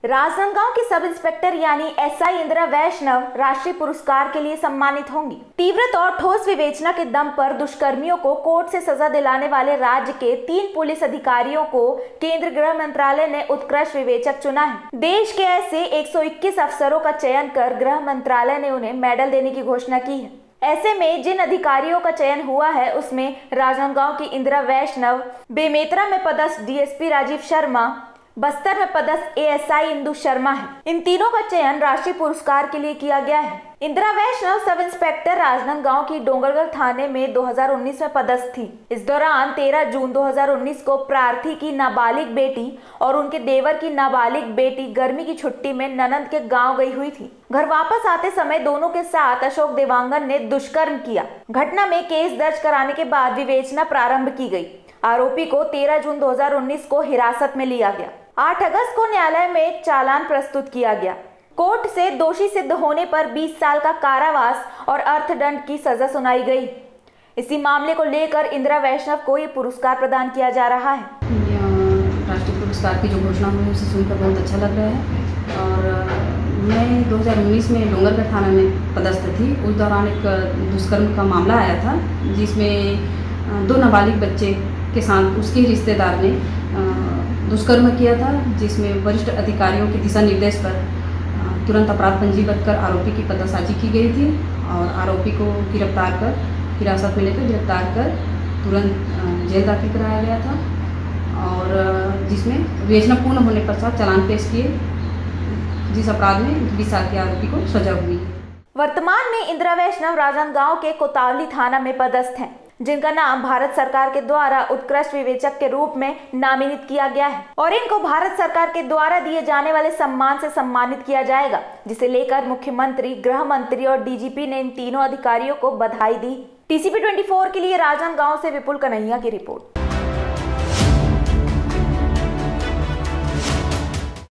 राजनांदगांव की sub inspector यानी SI Indira वैष्णव राष्ट्रीय पुरस्कार के लिए सम्मानित होंगी। तीव्र और ठोस विवेचना के दम पर दुष्कर्मियों को कोर्ट से सजा दिलाने वाले राज्य के 3 पुलिस अधिकारियों को केंद्र गृह मंत्रालय ने उत्कृष्ट विवेचक चुना है। देश के ऐसे 121 अफसरों का चयन कर गृह मंत्रालय ने उन्हें मेडल देने की घोषणा की है। ऐसे में जिन अधिकारियों का चयन हुआ है उसमें राजनांदगांव की इंदिरा वैष्णव, बेमेतरा में पदस्थ डीएसपी राजीव शर्मा, बस्तर में पदस्थ एएसआई इंदु शर्मा है। इन तीनों का चयन राष्ट्रीय पुरस्कार के लिए किया गया है। इंदिरा वैष्णव सब इंस्पेक्टर राजनांदगांव की डोंगरगढ़ थाने में 2019 में पदस्थ थी। इस दौरान 13 जून 2019 को प्रार्थी की नाबालिग बेटी और उनके देवर की नाबालिग बेटी गर्मी की छुट्टी में ननंद के गांव गई हुई थी। घर वापस आते समय दोनों के साथ अशोक देवांगन ने दुष्कर्म किया। घटना में केस दर्ज कराने के बाद विवेचना प्रारंभ की गई। आरोपी को 13 जून 2019 को हिरासत में लिया गया। 8 अगस्त को न्यायालय में चालान प्रस्तुत किया गया। कोर्ट से दोषी सिद्ध होने पर 20 साल का कारावास और अर्थदंड की सजा सुनाई गई। इसी मामले को लेकर इंदिरा वैष्णव को ये पुरस्कार प्रदान किया जा रहा है। राष्ट्रीय पुरस्कार की जो घोषणा हुई उसे सुनकर बहुत अच्छा लग रहा है। और मैं 2019 में डोंगरगढ़ थाना में पदस्थ थी। उस दौरान एक दुष्कर्म का मामला आया था जिसमें 2 नाबालिग बच्चे के साथ उसके रिश्तेदार ने दुष्कर्म किया था, जिसमें वरिष्ठ अधिकारियों के दिशा निर्देश पर तुरंत अपराध पंजीबद्ध कर आरोपी की पतासाजी की गई थी और आरोपी को गिरफ्तार कर हिरासत में लेकर गिरफ्तार कर तुरंत जेल दाखिल कराया गया था और जिसमें विवेचना पूर्ण होने पश्चात चालान पेश किए, जिस अपराध में 20 साल के आरोपी को सजा हुई। वर्तमान में इंदिरा वैष्णव राजनांदगांव के कोतवाली थाना में पदस्थ हैं, जिनका नाम भारत सरकार के द्वारा उत्कृष्ट विवेचक के रूप में नामित किया गया है और इनको भारत सरकार के द्वारा दिए जाने वाले सम्मान से सम्मानित किया जाएगा, जिसे लेकर मुख्यमंत्री, गृह मंत्री और डीजीपी ने इन तीनों अधिकारियों को बधाई दी। TCP 24 के लिए राजनांदगांव से विपुल कन्हैया की रिपोर्ट।